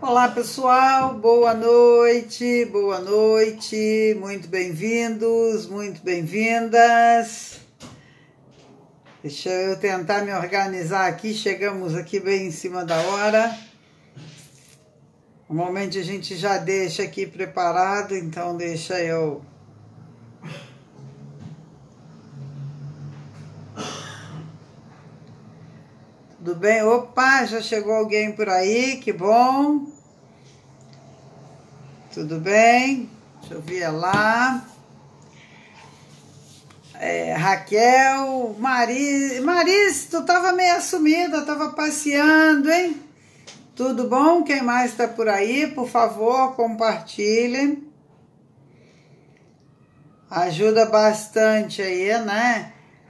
Olá pessoal, boa noite, muito bem-vindos, muito bem-vindas. Deixa eu tentar me organizar aqui, chegamos aqui bem em cima da hora. Normalmente a gente já deixa aqui preparado, então deixa eu... Tudo bem? Opa, já chegou alguém por aí, que bom. Tudo bem? Deixa eu ver lá. Raquel, Maris, tu tava meio sumida, tava passeando, hein? Tudo bom? Quem mais está por aí? Por favor, compartilhe. Ajuda bastante aí, né?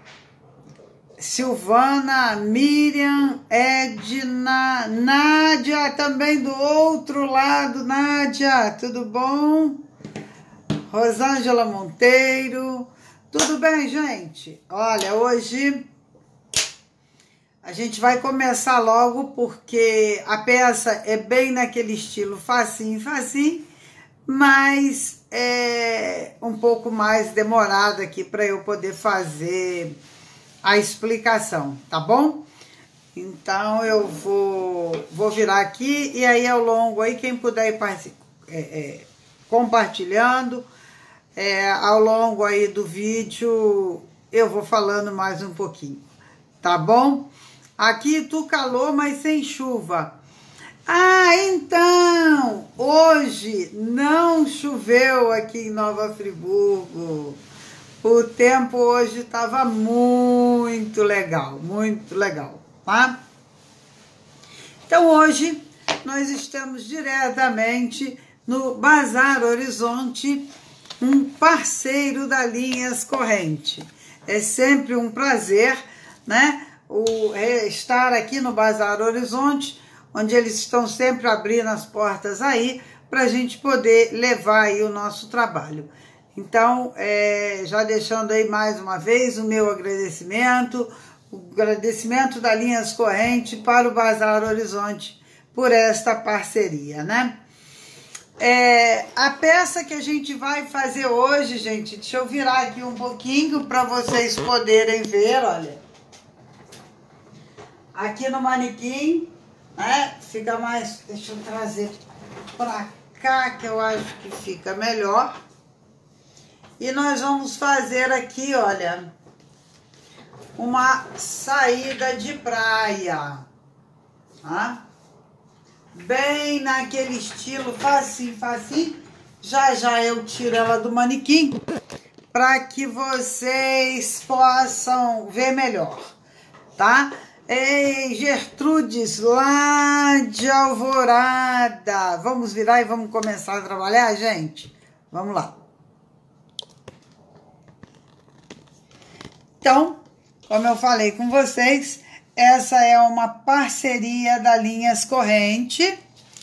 Silvana, Miriam, Edna, Nádia, também do outro lado, Nádia, tudo bom? Rosângela Monteiro, tudo bem, gente? Olha, hoje a gente vai começar logo porque a peça é bem naquele estilo facinho, mas é um pouco mais demorada aqui para eu poder fazer a explicação, tá bom? Então eu vou virar aqui e aí ao longo aí quem puder ir compartilhando, ao longo aí do vídeo eu vou falando mais um pouquinho, tá bom? Aqui tu calor, mas sem chuva. Ah, então, hoje não choveu aqui em Nova Friburgo. O tempo hoje estava muito legal, tá? Então hoje nós estamos diretamente no Bazar Horizonte, um parceiro da Linhas Corrente. É sempre um prazer, né, estar aqui no Bazar Horizonte, onde eles estão sempre abrindo as portas aí para a gente poder levar aí o nosso trabalho. Então, já deixando aí mais uma vez o meu agradecimento, o agradecimento da Linhas Corrente para o Bazar Horizonte por esta parceria, né? A peça que a gente vai fazer hoje, gente, deixa eu virar aqui um pouquinho para vocês poderem ver, olha. Aqui no manequim, né? Fica mais, deixa eu trazer para cá que eu acho que fica melhor. E nós vamos fazer aqui, olha, uma saída de praia, tá? Bem naquele estilo, facinho. Já eu tiro ela do manequim para que vocês possam ver melhor, tá? Ei, Gertrudes, lá de Alvorada. Vamos virar e vamos começar a trabalhar, gente? Vamos lá. Então, como eu falei com vocês, essa é uma parceria da Linhas Corrente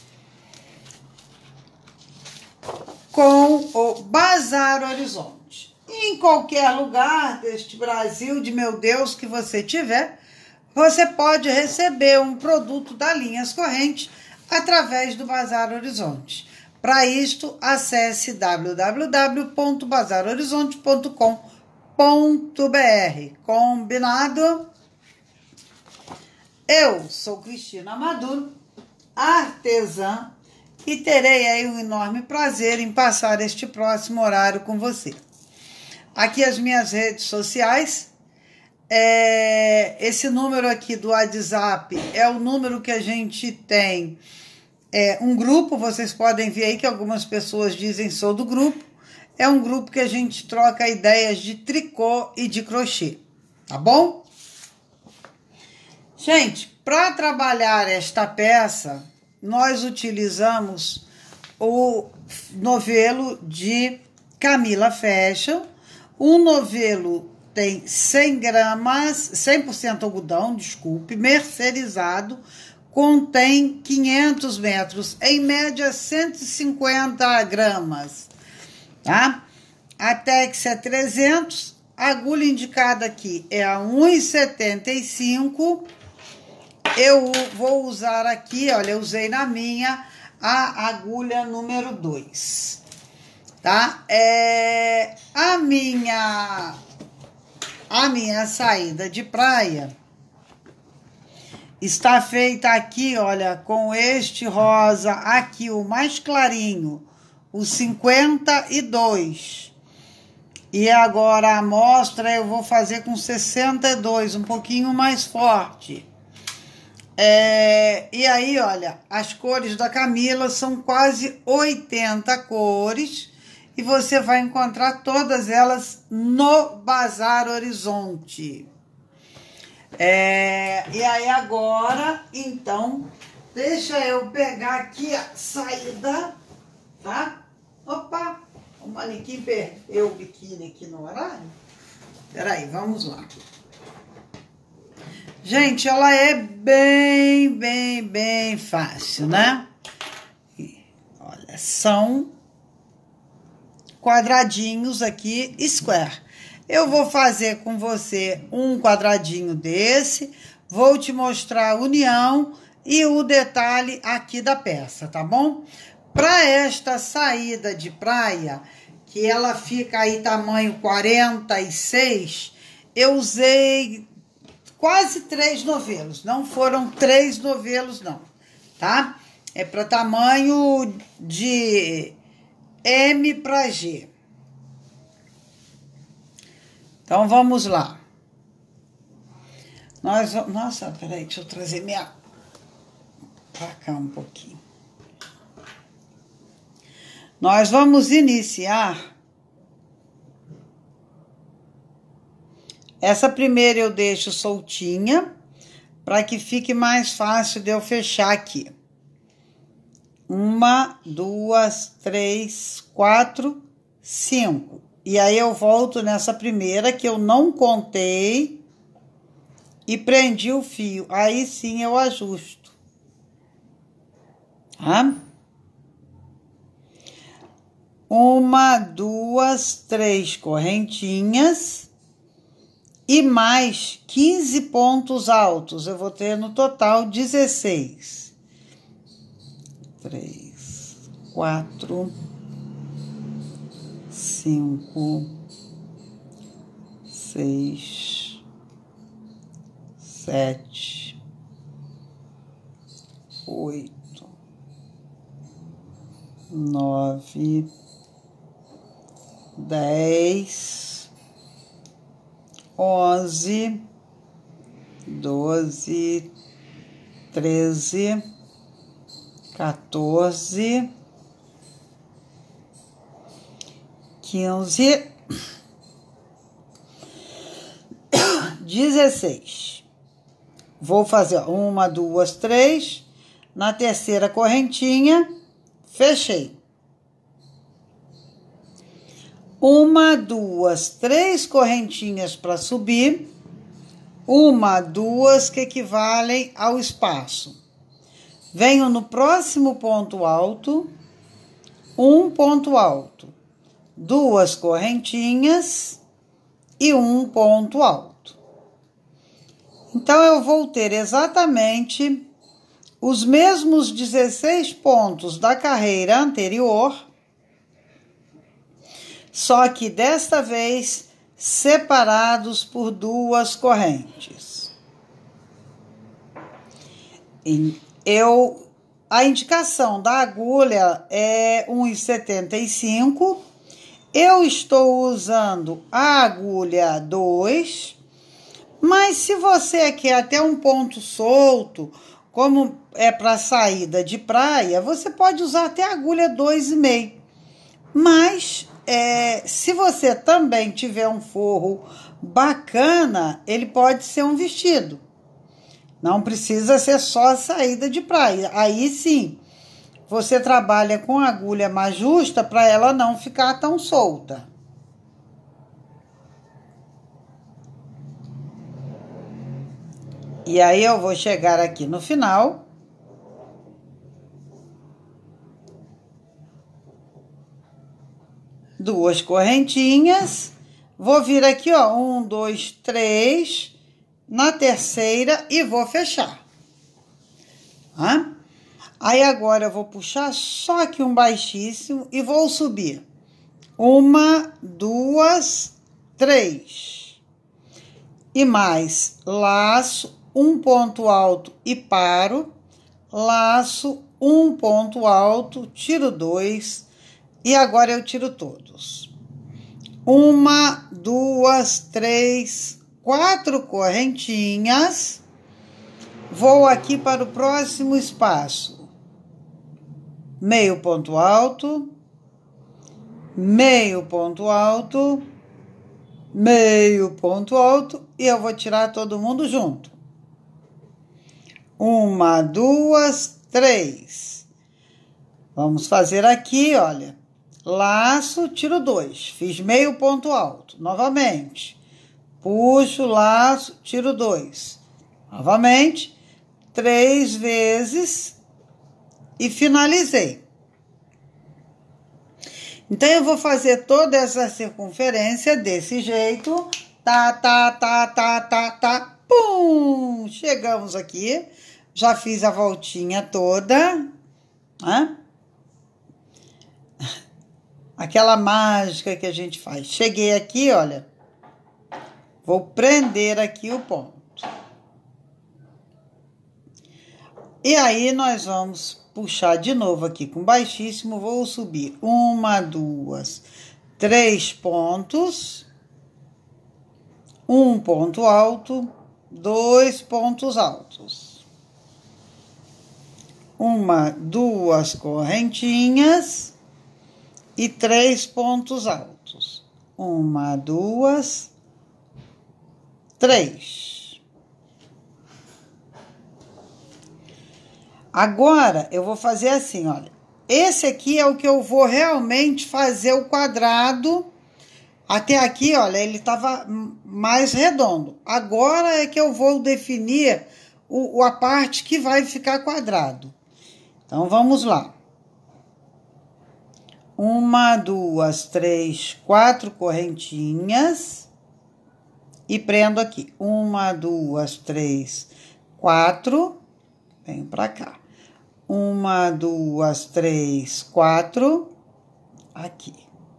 com o Bazar Horizonte. Em qualquer lugar deste Brasil, de meu Deus, que você tiver, você pode receber um produto da Linhas Corrente através do Bazar Horizonte. Para isto, acesse www.bazarhorizonte.com.br. Combinado? Eu sou Cristina Maduro, artesã, e terei aí um enorme prazer em passar este próximo horário com você. Aqui as minhas redes sociais, esse número aqui do WhatsApp é o número que a gente tem, um grupo, vocês podem ver aí que algumas pessoas dizem sou do grupo. É um grupo que a gente troca ideias de tricô e de crochê, tá bom? Gente, para trabalhar esta peça, nós utilizamos o novelo de Camila Fashion. O novelo tem 100 gramas, 100% algodão, desculpe, mercerizado, contém 500 metros, em média 150 gramas. Tá? A Tex é 300, a agulha indicada aqui é a 1,75. Eu vou usar aqui, olha, eu usei na minha a agulha número 2, tá? A minha saída de praia está feita aqui, olha, com este rosa aqui, o mais clarinho, o 52. E agora a amostra eu vou fazer com 62, um pouquinho mais forte. E aí, olha, as cores da Camila são quase 80 cores e você vai encontrar todas elas no Bazar Horizonte. E aí agora, então, deixa eu pegar aqui a saída, tá? Opa, o manequim perdeu o biquíni aqui no horário. Peraí, vamos lá. Gente, ela é bem fácil, né? Olha, são quadradinhos aqui, square. Eu vou fazer com você um quadradinho desse, vou te mostrar a união e o detalhe aqui da peça, tá bom? Para esta saída de praia, que ela fica aí tamanho 46, eu usei quase 3 novelos, não foram 3 novelos não, tá? É para tamanho de M para G. Então, vamos lá. Nossa, peraí, deixa eu trazer minha... pra cá um pouquinho. Nós vamos iniciar... Essa primeira eu deixo soltinha, para que fique mais fácil de eu fechar aqui. 1, 2, 3, 4, 5. E aí eu volto nessa primeira que eu não contei e prendi o fio. Aí sim eu ajusto. Tá? 1, 2, 3 correntinhas e mais 15 pontos altos. Eu vou ter no total 16. 3, 4, 5, 6, 7, 8, 9, 10, 11, 12, 13, 14, 15, 16. Vou fazer 1, 2, 3. Na terceira correntinha, fechei. 1, 2, 3 correntinhas para subir. 1, 2 que equivalem ao espaço. Venho no próximo ponto alto, um ponto alto, 2 correntinhas e um ponto alto. Então, eu vou ter exatamente os mesmos 16 pontos da carreira anterior, só que desta vez separados por 2 correntes. A indicação da agulha é 1,75. Eu estou usando a agulha 2, mas se você quer até um ponto solto, como é para saída de praia, você pode usar até a agulha 2,5. Mas se você também tiver um forro bacana, ele pode ser um vestido. Não precisa ser só a saída de praia. Aí sim, você trabalha com a agulha mais justa para ela não ficar tão solta. E aí eu vou chegar aqui no final. Duas correntinhas. Vou vir aqui, ó, 1, 2, 3... na terceira e vou fechar. Aí agora eu vou puxar só aqui um baixíssimo e vou subir. 1, 2, 3. E mais, laço, um ponto alto e paro. Laço, um ponto alto, tiro 2. E agora eu tiro todos. 1, 2, 3, 4 correntinhas. Vou aqui para o próximo espaço. Meio ponto alto, meio ponto alto, meio ponto alto e eu vou tirar todo mundo junto. 1, 2, 3. Vamos fazer aqui, olha, laço, tiro 2, fiz meio ponto alto, novamente, puxo, laço, tiro 2, novamente, 3 vezes e finalizei. Então, eu vou fazer toda essa circunferência desse jeito. Tá. Pum! Chegamos aqui. Já fiz a voltinha toda. Né? Aquela mágica que a gente faz. Cheguei aqui, olha. Vou prender aqui o ponto. E aí, nós vamos puxar de novo aqui com baixíssimo, vou subir 1, 2, 3 pontos, um ponto alto, 2 pontos altos, 1, 2 correntinhas e 3 pontos altos, 1, 2, 3. Agora, eu vou fazer assim, olha. Esse aqui é o que eu vou realmente fazer o quadrado. Até aqui, olha, ele estava mais redondo. Agora é que eu vou definir a parte que vai ficar quadrado. Então, vamos lá. 1, 2, 3, 4 correntinhas. E prendo aqui. 1, 2, 3, 4. Venho pra cá. 1, 2, 3, 4. Aqui.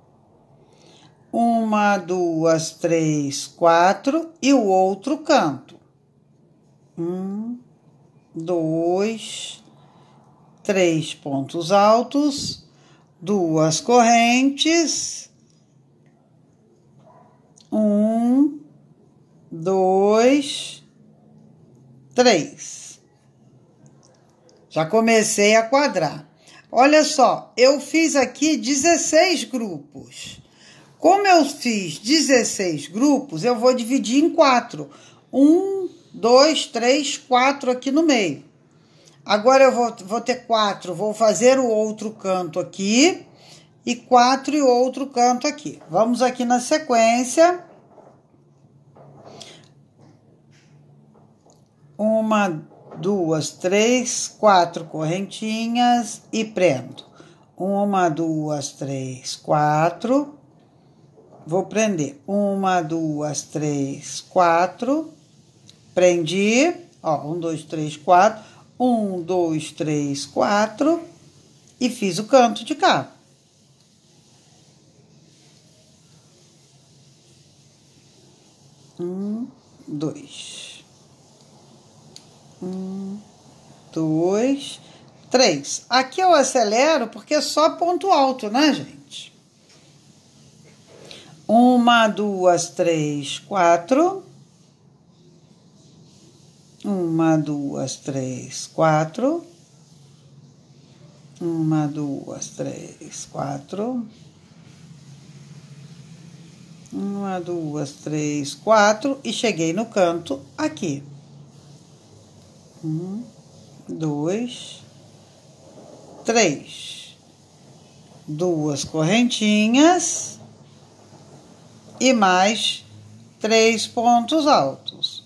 1, 2, 3, 4. E o outro canto. 1, 2, 3 pontos altos. 2 correntes. 1, 2, 3. Já comecei a quadrar. Olha só, eu fiz aqui 16 grupos. Como eu fiz 16 grupos, eu vou dividir em 4. 1, 2, 3, 4 aqui no meio. Agora eu vou ter 4, vou fazer o outro canto aqui. E 4 e outro canto aqui. Vamos aqui na sequência. 1, 2, 3, 4 correntinhas e prendo. 1, 2, 3, 4. Vou prender. 1, 2, 3, 4. Prendi. Ó, 1, 2, 3, 4. 1, 2, 3, 4. E fiz o canto de cá. 1, 2. 1, 2, 3. Aqui eu acelero porque é só ponto alto, né, gente? 1, 2, 3, 4. 1, 2, 3, 4. 1, 2, 3, 4. 1, 2, 3, 4. E cheguei no canto aqui. 1, 2, 3. 2 correntinhas e mais 3 pontos altos.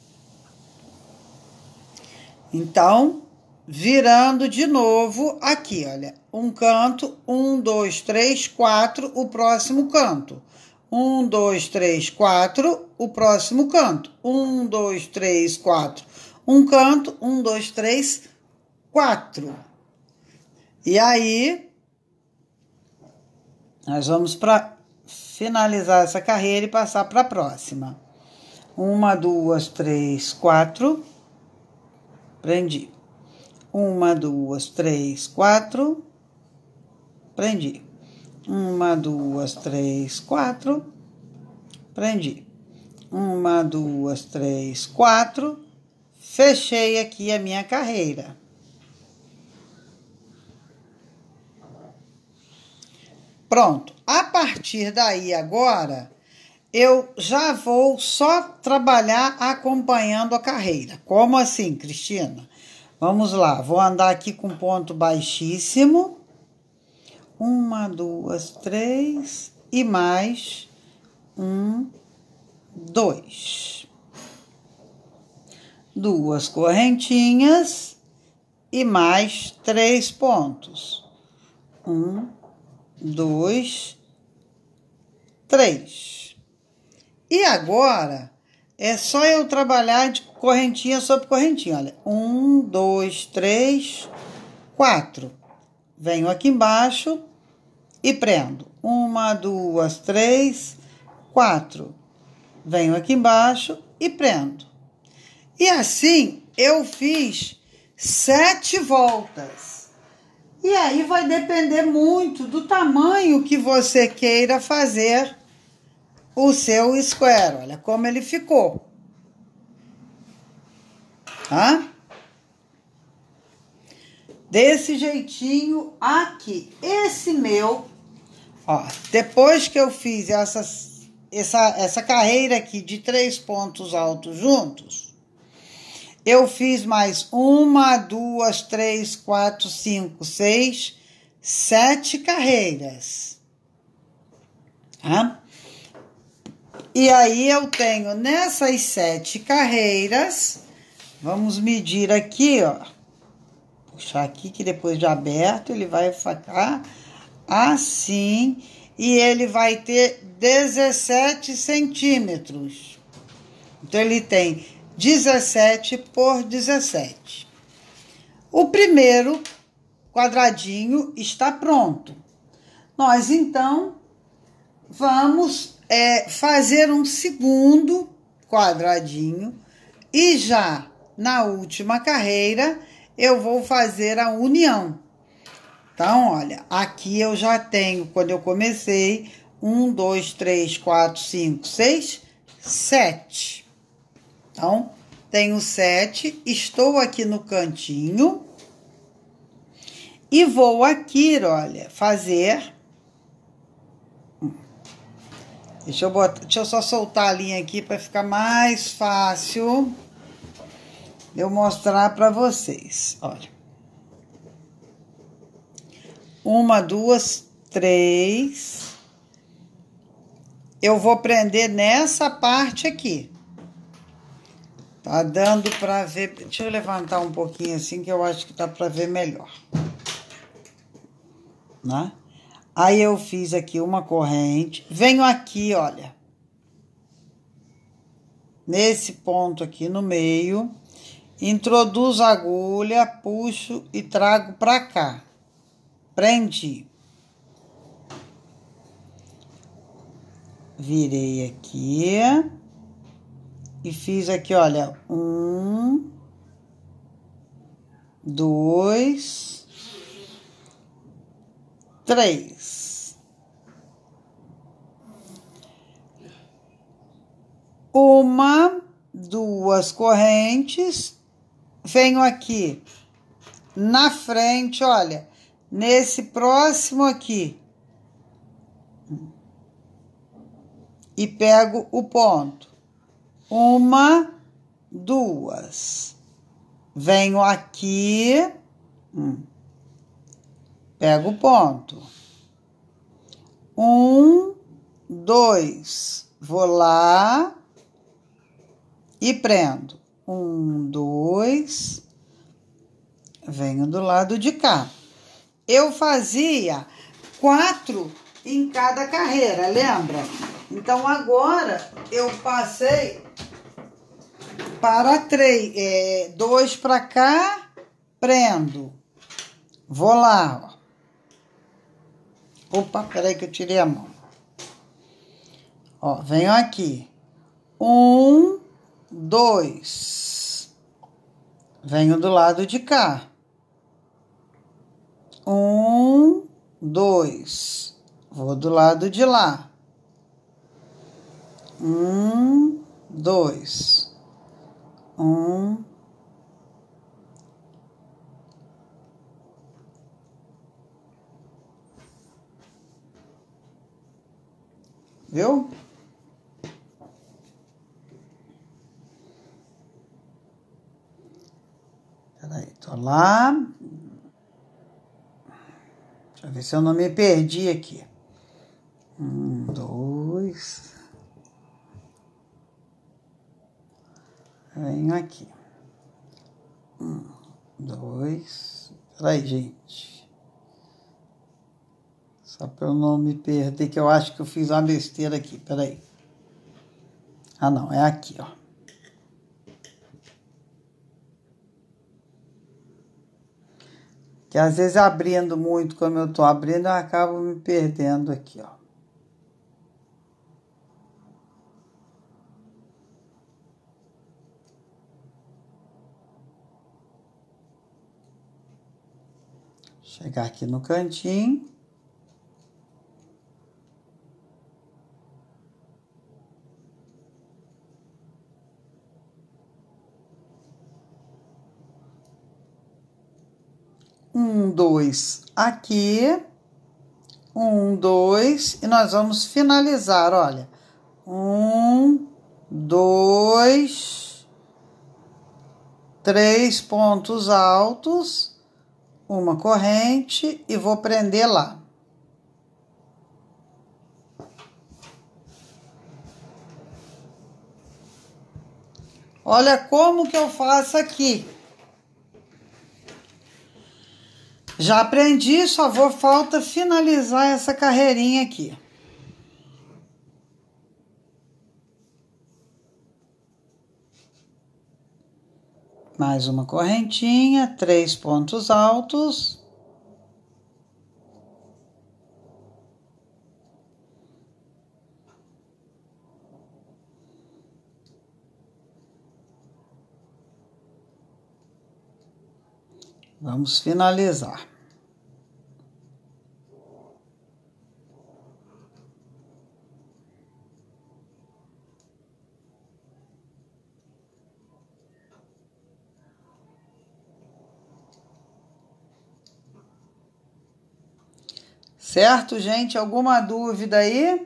Então, virando de novo aqui, olha, um canto, 1, 2, 3, 4, o próximo canto. 1, 2, 3, 4, o próximo canto. 1, 2, 3, 4. Um canto, 1, 2, 3, 4. E aí, nós vamos para finalizar essa carreira e passar para a próxima. 1, 2, 3, 4. Prendi. 1, 2, 3, 4. Prendi. 1, 2, 3, 4. Prendi. 1, 2, 3, 4. Fechei aqui a minha carreira. Pronto. A partir daí agora, eu já vou só trabalhar acompanhando a carreira. Como assim, Cristina? Vamos lá. Vou andar aqui com ponto baixíssimo. 1, 2, 3 e mais 1, 2. 2 correntinhas e mais 3 pontos. 1, 2, 3. E agora é só eu trabalhar de correntinha sobre correntinha. Olha, 1, 2, 3, 4. Venho aqui embaixo e prendo. 1, 2, 3, 4. Venho aqui embaixo e prendo. E assim eu fiz 7 voltas. E aí vai depender muito do tamanho que você queira fazer o seu square. Olha como ele ficou. Tá? Desse jeitinho aqui. Esse meu, ó, depois que eu fiz essa carreira aqui de 3 pontos altos juntos, eu fiz mais 1, 2, 3, 4, 5, 6, 7 carreiras. Tá? E aí eu tenho nessas 7 carreiras, vamos medir aqui, ó. Puxar aqui que depois de aberto ele vai ficar assim e ele vai ter 17 centímetros. Então ele tem 17 por 17. O primeiro quadradinho está pronto. Nós, então, vamos fazer um segundo quadradinho e já na última carreira eu vou fazer a união. Então, olha, aqui eu já tenho, quando eu comecei, 1, 2, 3, 4, 5, 6, 7. Então, tenho 7, estou aqui no cantinho e vou aqui, olha, fazer. Deixa eu só soltar a linha aqui para ficar mais fácil eu mostrar para vocês. Olha. 1, 2, 3. Eu vou prender nessa parte aqui. Tá dando para ver. Deixa eu levantar um pouquinho assim, que eu acho que dá para ver melhor. Né? Aí eu fiz aqui uma corrente. Venho aqui, olha. Nesse ponto aqui no meio. Introduzo a agulha, puxo e trago para cá. Prendi. Virei aqui. E fiz aqui, olha, 1, 2, 3. 1, 2 correntes. Venho aqui na frente, olha, nesse próximo aqui. E pego o ponto. 1, 2. Venho aqui. Pego o ponto. 1, 2. Vou lá. E prendo. 1, 2. Venho do lado de cá. Eu fazia 4 em cada carreira, lembra? Então, agora, eu passei para 3. 2 para cá, prendo. Vou lá, ó. Opa, peraí que eu tirei a mão. Ó, venho aqui. 1, 2. Venho do lado de cá. 1, 2. Vou do lado de lá. 1, 2. 1. Viu? Peraí, tô lá. Deixa eu ver se eu não me perdi aqui. 1, 2. Venho aqui. 1, 2. Peraí, gente. Só para eu não me perder, que eu acho que eu fiz uma besteira aqui. Peraí. Ah, não. É aqui, ó. Que às vezes abrindo muito, como eu tô abrindo, eu acabo me perdendo aqui, ó. Chegar aqui no cantinho. Um, 2 aqui. 1, 2. E nós vamos finalizar, olha. 1, 2, 3 pontos altos. Uma corrente e vou prender lá. Olha como que eu faço aqui. Já aprendi, só falta finalizar essa carreirinha aqui. Mais uma correntinha, 3 pontos altos. Vamos finalizar. Certo, gente? Alguma dúvida aí?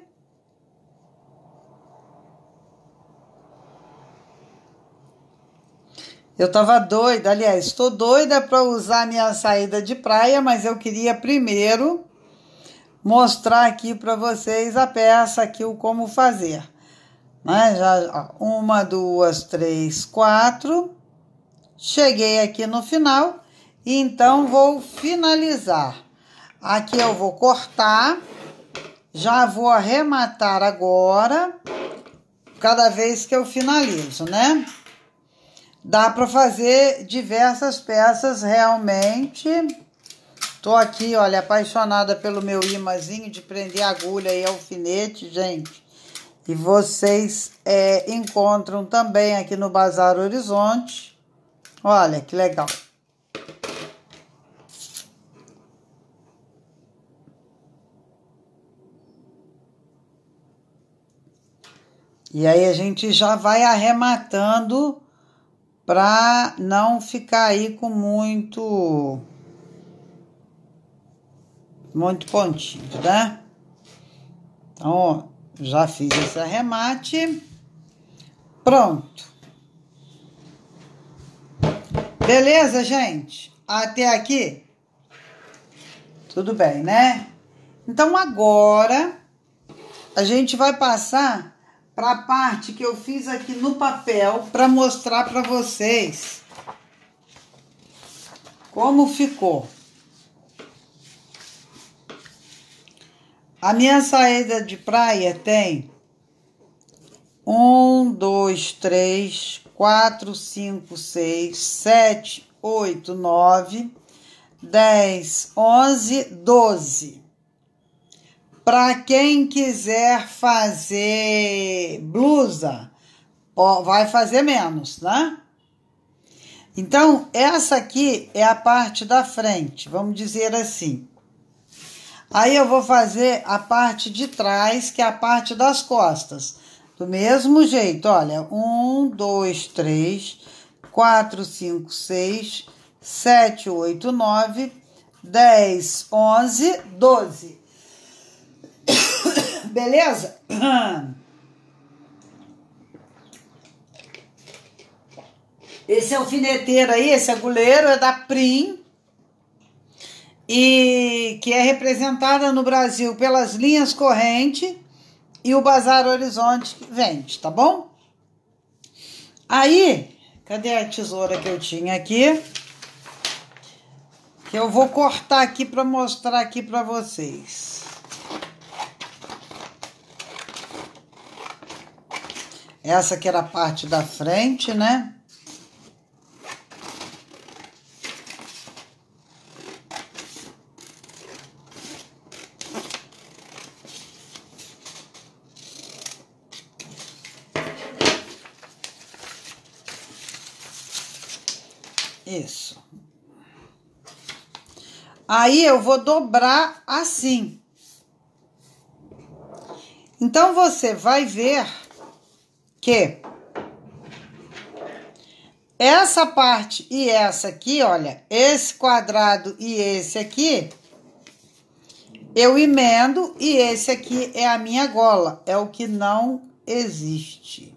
Eu tava doida, aliás, estou doida para usar minha saída de praia, mas eu queria primeiro mostrar aqui para vocês a peça aqui, o como fazer. Né? Já, ó, 1, 2, 3, 4. Cheguei aqui no final, e então vou finalizar. Aqui eu vou cortar, já vou arrematar agora, cada vez que eu finalizo, né? Dá para fazer diversas peças realmente. Tô aqui, olha, apaixonada pelo meu imãzinho de prender agulha e alfinete, gente. E vocês encontram também aqui no Bazar Horizonte. Olha, que legal. E aí a gente já vai arrematando para não ficar aí com muito pontinho, né? Então, ó, já fiz esse arremate. Pronto. Beleza, gente? Até aqui? Tudo bem, né? Então, agora, a gente vai passar para a parte que eu fiz aqui no papel para mostrar para vocês como ficou. A minha saída de praia tem 1, 2, 3, 4, 5, 6, 7, 8, 9, 10, 11, 12. Para quem quiser fazer blusa, ó, vai fazer menos, né? Então, essa aqui é a parte da frente, vamos dizer assim. Aí eu vou fazer a parte de trás, que é a parte das costas. Do mesmo jeito, olha, 1, 2, 3, 4, 5, 6, 7, 8, 9, 10, 11, 12. Beleza? Esse alfineteiro aí, esse agulheiro é da Prim, e que é representada no Brasil pelas linhas corrente e o Bazar Horizonte que vende, tá bom? Aí, cadê a tesoura que eu tinha aqui? Que eu vou cortar aqui para mostrar aqui para vocês. Essa aqui era a parte da frente, né? Isso. Aí eu vou dobrar assim. Então, você vai ver que essa parte e essa aqui, olha, esse quadrado e esse aqui, eu emendo e esse aqui é a minha gola, é o que não existe.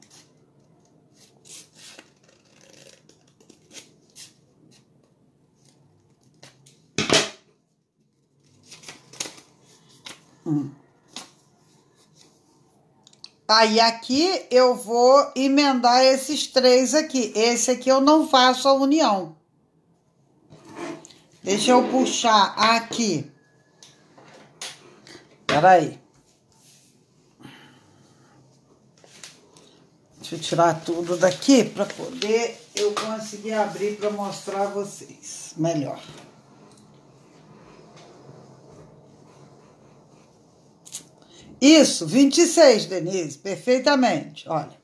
Aí aqui eu vou emendar esses três aqui. Esse aqui eu não faço a união. Deixa eu puxar aqui. Peraí. Deixa eu tirar tudo daqui para poder eu conseguir abrir para mostrar a vocês melhor. Isso, 26, Denise, perfeitamente, olha.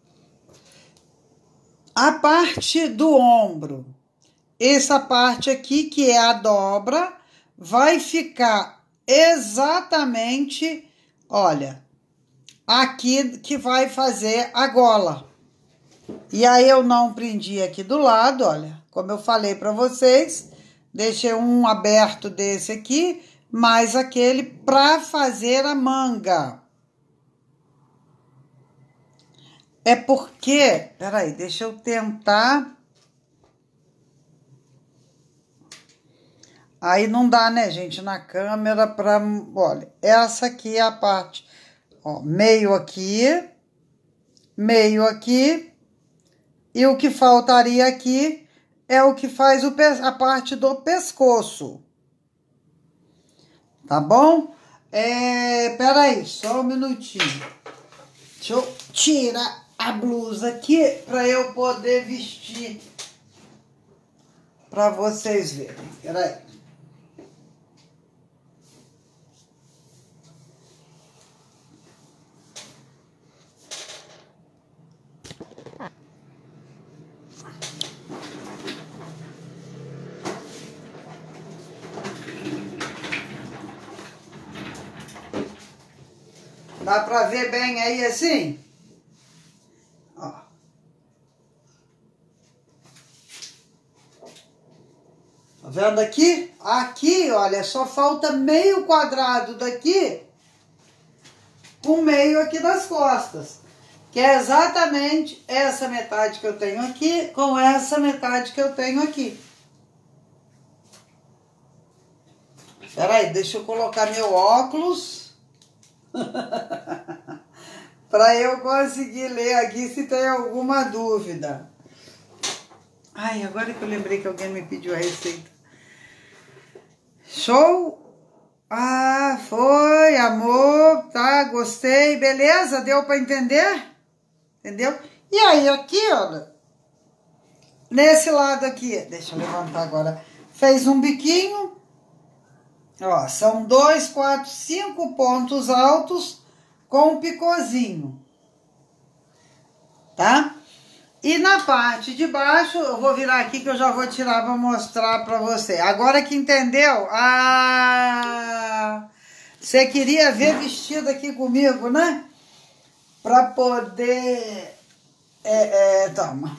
A parte do ombro, essa parte aqui, que é a dobra, vai ficar exatamente, olha, aqui que vai fazer a gola. E aí eu não prendi aqui do lado, olha, como eu falei para vocês, deixei um aberto desse aqui, mais aquele para fazer a manga. É porque, peraí, deixa eu tentar. Aí não dá, né, gente, na câmera para, olha, essa aqui é a parte, ó, meio aqui, e o que faltaria aqui é o que faz a parte do pescoço. Tá bom? Peraí, só um minutinho. Deixa eu tirar a blusa aqui para eu poder vestir para vocês verem. Peraí. Dá pra ver bem aí assim? Ó. Tá vendo aqui? Aqui, olha, só falta meio quadrado daqui com meio aqui das costas. Que é exatamente essa metade que eu tenho aqui com essa metade que eu tenho aqui. Peraí, deixa eu colocar meu óculos. Para eu conseguir ler aqui se tem alguma dúvida. Ai, agora que eu lembrei que alguém me pediu a receita. Show? Ah, foi, amor, tá, gostei, beleza? Deu para entender? Entendeu? E aí, aqui, olha, nesse lado aqui, deixa eu levantar agora, Fez um biquinho. Ó, são 2, 4, 5 pontos altos com um picôzinho. Tá? E na parte de baixo, eu vou virar aqui que eu já vou tirar para mostrar para você. Agora que entendeu? Ah, você queria ver vestido aqui comigo, né? Para poder... toma.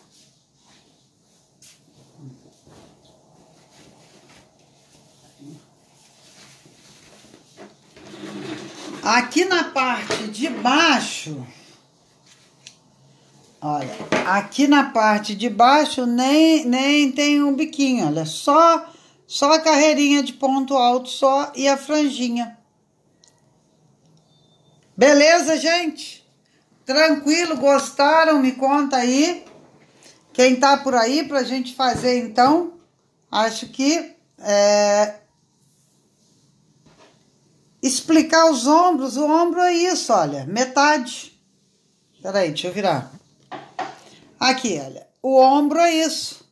Aqui na parte de baixo... Olha, aqui na parte de baixo nem tem um biquinho, olha, só a carreirinha de ponto alto só e a franjinha. Beleza, gente? Tranquilo, gostaram? Me conta aí. Quem tá por aí pra gente fazer, então. Acho que explicar os ombros, o ombro é isso, olha, metade. Peraí, deixa eu virar. Aqui, olha, o ombro é isso.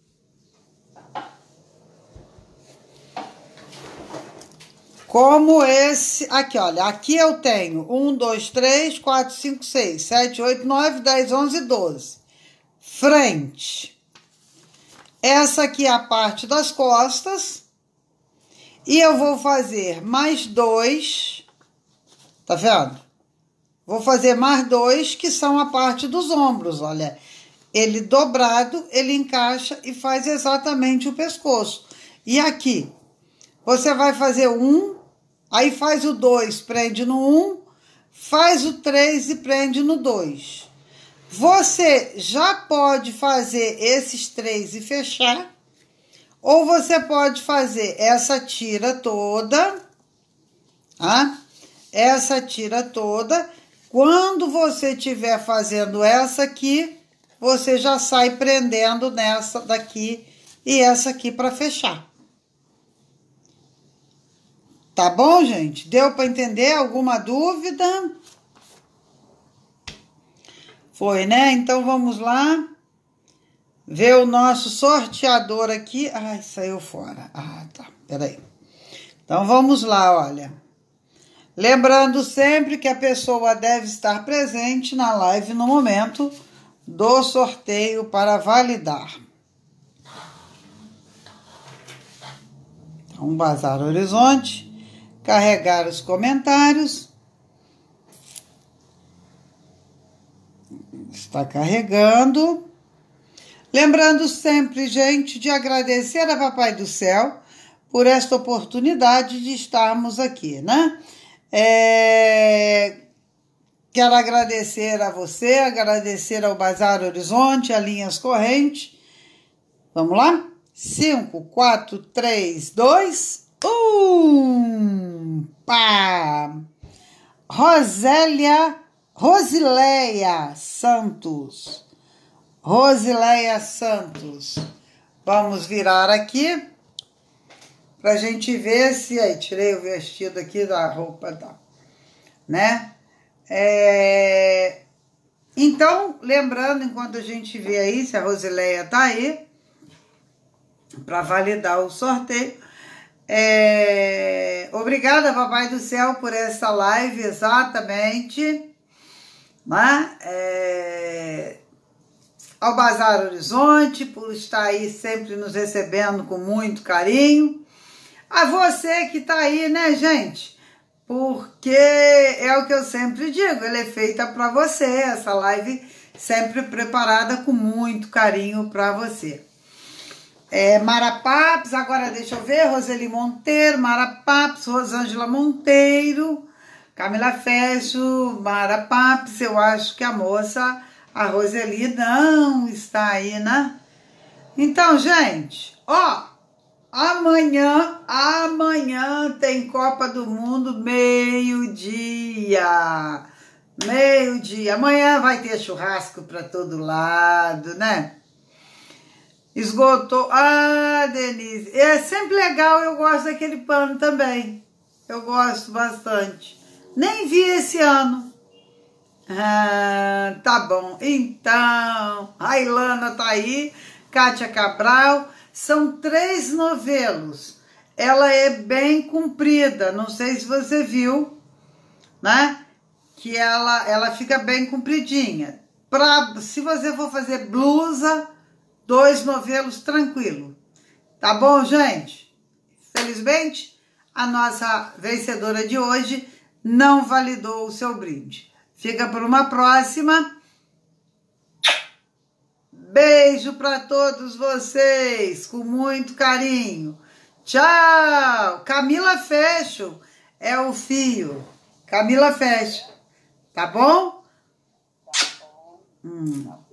Como esse, aqui, olha, aqui eu tenho 1, 2, 3, 4, 5, 6, 7, 8, 9, 10, 11, 12. Frente. Essa aqui é a parte das costas. E eu vou fazer mais 2, tá vendo? Vou fazer mais 2, que são a parte dos ombros, olha. Ele dobrado, ele encaixa e faz exatamente o pescoço. E aqui, você vai fazer 1, aí faz o 2, prende no 1, faz o 3 e prende no 2. Você já pode fazer esses 3 e fechar, ou você pode fazer essa tira toda, tá? Essa tira toda. Quando você estiver fazendo essa aqui, você já sai prendendo nessa daqui e essa aqui para fechar. Tá bom, gente? Deu para entender? Alguma dúvida? Foi, né? Então, vamos lá. Ver o nosso sorteador aqui. Ai, saiu fora. Ah, tá. Peraí. Então, vamos lá, olha. Lembrando sempre que a pessoa deve estar presente na live no momento do sorteio para validar. Então, Bazar Horizonte, carregar os comentários. Está carregando. Lembrando sempre, gente, de agradecer a Papai do Céu por esta oportunidade de estarmos aqui, né? Quero agradecer a você, agradecer ao Bazar Horizonte, a Linhas Corrente. Vamos lá? 5, 4, 3, 2, 1. Pá! Rosileia Santos. Rosileia Santos. Vamos virar aqui pra gente ver se... Aí, tirei o vestido aqui da roupa, tá? Né? Então, lembrando, enquanto a gente vê aí, se a Rosileia tá aí, para validar o sorteio. Obrigada, Papai do Céu, por essa live, exatamente. Né? Ao Bazar Horizonte, por estar aí sempre nos recebendo com muito carinho. A você que tá aí, né, gente? Porque é o que eu sempre digo, ela é feita para você, essa live sempre preparada com muito carinho para você. Mara Papes, agora deixa eu ver, Roseli Monteiro, Mara Papes, Rosângela Monteiro, Camila Fecho, Mara Papes, eu acho que a moça, a Roseli, não está aí, né? Então, gente, ó, amanhã tem Copa do Mundo, meio-dia. Meio-dia. Amanhã vai ter churrasco para todo lado, né? Esgotou. Ah, Denise. É sempre legal, eu gosto daquele pano também. Eu gosto bastante. Nem vi esse ano. Tá bom. Então, a Ilana tá aí. Kátia Cabral. São 3 novelos. Ela é bem comprida, não sei se você viu, né? Que ela fica bem compridinha. Se você for fazer blusa, 2 novelos tranquilo. Tá bom, gente? Felizmente, a nossa vencedora de hoje não validou o seu brinde. Fica por uma próxima. Beijo para todos vocês, com muito carinho. Tchau! Camila Fashion é o fio. Camila Fashion. Tá bom?